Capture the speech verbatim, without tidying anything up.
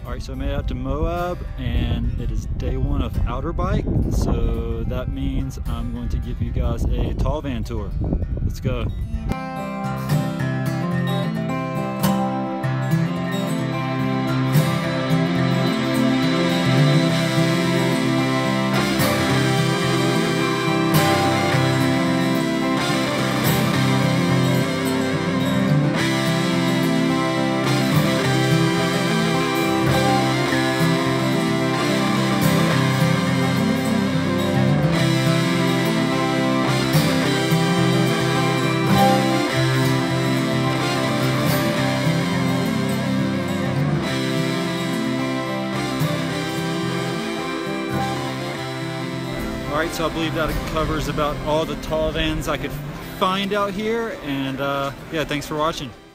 Alright, so I made it out to Moab, and it is day one of Outer Bike, so that means I'm going to give you guys a tall van tour. Let's go. Alright, so I believe that covers about all the tall vans I could find out here, and uh, yeah, thanks for watching.